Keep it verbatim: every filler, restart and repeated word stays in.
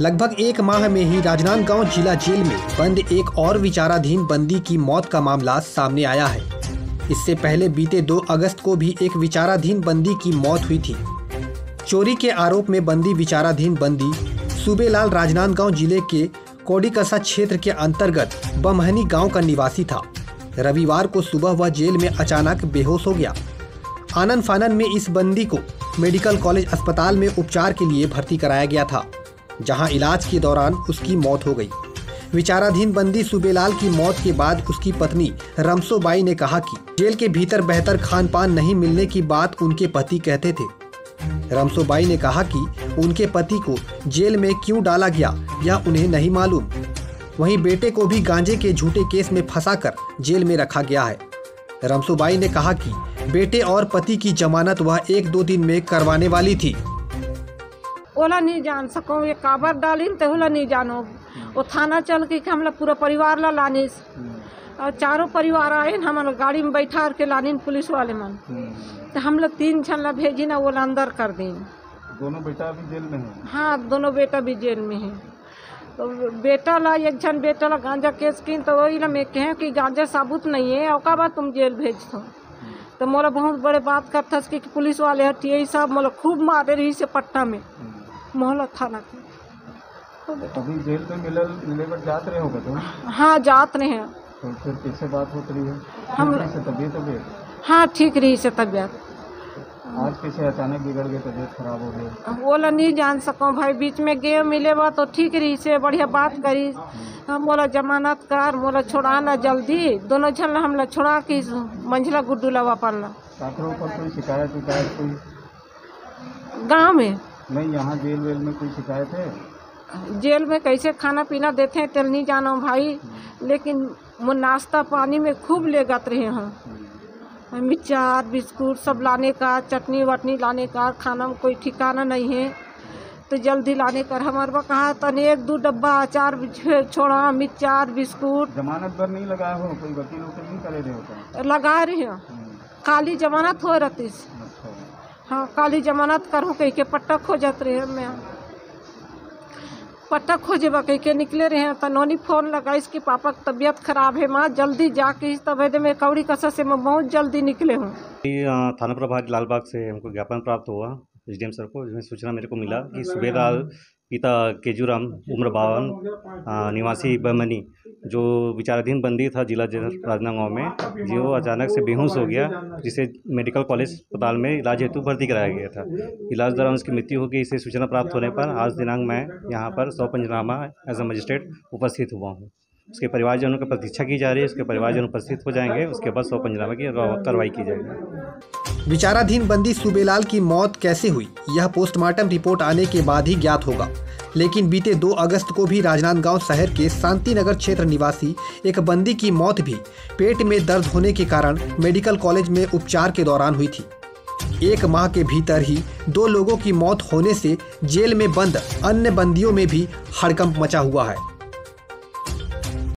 लगभग एक माह में ही राजनांदगांव जिला जेल में बंद एक और विचाराधीन बंदी की मौत का मामला सामने आया है। इससे पहले बीते दो अगस्त को भी एक विचाराधीन बंदी की मौत हुई थी। चोरी के आरोप में बंदी विचाराधीन बंदी सूबेलाल राजनांदगांव जिले के कोडीकसा क्षेत्र के अंतर्गत बमहनी गांव का निवासी था। रविवार को सुबह वह जेल में अचानक बेहोश हो गया। आनन फानन में इस बंदी को मेडिकल कॉलेज अस्पताल में उपचार के लिए भर्ती कराया गया था, जहां इलाज के दौरान उसकी मौत हो गई। विचाराधीन बंदी सूबेलाल की मौत के बाद उसकी पत्नी रमसोबाई ने कहा कि जेल के भीतर बेहतर खान पान नहीं मिलने की बात उनके पति कहते थे। रमसोबाई ने कहा कि उनके पति को जेल में क्यों डाला गया यह उन्हें नहीं मालूम। वहीं बेटे को भी गांजे के झूठे केस में फंसाकर जेल में रखा गया है। रमसोबाई ने कहा कि बेटे और पति की जमानत वह एक दो दिन में करवाने वाली थी। ओला नहीं जान सको, ये काबर डालिन तो ओला नहीं जानो। वो थाना चल के हम लोग पूरा परिवार ला लानिस और चारों परिवार आए, हम लोग गाड़ी में बैठा के लानिन पुलिस वाले मन। तो हम लोग तीन छन ला भेजी ना, वो अंदर कर दिन। दोनों बेटा भी जेल में है? हाँ, दोनों बेटा भी जेल में है। तो बेटा ला एक जन बेटा ला गांजा केस की, तो वही ला मैं कहें कि गांजा साबुत नहीं है और का बात तुम जेल भेज दो। तो मोला बहुत बड़े बात करता कि पुलिस वाले हटिए सब मोला खूब मारे रही से पट्टा में मोहल्ला थाना के। तो अभी जेल पे मिलल मिले पर जात रहे होगा तुम? हाँ, जात रहे हैं। तो फिर कैसे बात होती रही है? हम से तबीयत तबीयत हाँ ठीक रही से तबीयत। आज कैसे अचानक बिगड़ गई, तबीयत खराब हो गई? बोला नहीं जान सको भाई, बीच में गए मिले बा तो ठीक रही से बढ़िया बात करी। हम बोला जमानत कर, बोला छोड़ा ना जल्दी। दोनों जन हम लोग छोड़ा की मंझला गुड्डू लवा पड़ना। ऊपर कोई शिकायत विकायत कोई गाँव में नहीं? यहाँ जेल वेल में कोई शिकायत है? जेल में कैसे खाना पीना देते हैं तेल नहीं जानो भाई, लेकिन वो नाश्ता पानी में खूब ले गत रहे हैं। मिर्चार बिस्कुट सब लाने का, चटनी वटनी लाने का, खाना में कोई ठिकाना नहीं है। तो जल्दी लाने कर हमारे को कहा तन एक दो डब्बा अचार छोड़ा, मिर्चार बिस्कुट। जमानत पर नहीं लगाया हो? कोई वकील वकील नहीं करे रहे होता? लगा रहे हो, काली जमानत हो रहती। हाँ, काली जमानत करो कह के पट्टा खोजत रहे। मैं पट्टा खोजे बा कह के निकले रहे हैं। तो नोनी फोन लगा इसके पापा की तबीयत खराब है, माँ जल्दी जाके इस तबीयत में कौड़ी कसा से मैं बहुत जल्दी निकले हूँ। थाना प्रभारी लालबाग से हमको ज्ञापन प्राप्त हुआ एसडीएम सर को, जिसमें सूचना मेरे को मिला कि सूबेलाल पिता केजूराम उम्र बावन निवासी बमनी, जो विचाराधीन बंदी था जिला जेल राजनांदगांव में, जो अचानक से बेहोश हो गया, जिसे मेडिकल कॉलेज अस्पताल में इलाज हेतु भर्ती कराया गया था। इलाज दौरान उसकी मृत्यु हो गई। इसे सूचना प्राप्त होने पर आज दिनांक मैं यहाँ पर सौ पंचनामा एज अ मजिस्ट्रेट उपस्थित हुआ हूँ। उसके परिवारजनों की प्रतीक्षा की जा रही है। उसके परिवारजन उपस्थित हो जाएंगे, उसके बाद सौ पंचनामा की कार्रवाई की जाएगी। विचाराधीन बंदी सूबेलाल की मौत कैसे हुई यह पोस्टमार्टम रिपोर्ट आने के बाद ही ज्ञात होगा। लेकिन बीते दो अगस्त को भी राजनांदगांव शहर के शांति नगर क्षेत्र निवासी एक बंदी की मौत भी पेट में दर्द होने के कारण मेडिकल कॉलेज में उपचार के दौरान हुई थी। एक माह के भीतर ही दो लोगों की मौत होने से जेल में बंद अन्य बंदियों में भी हड़कंप मचा हुआ है।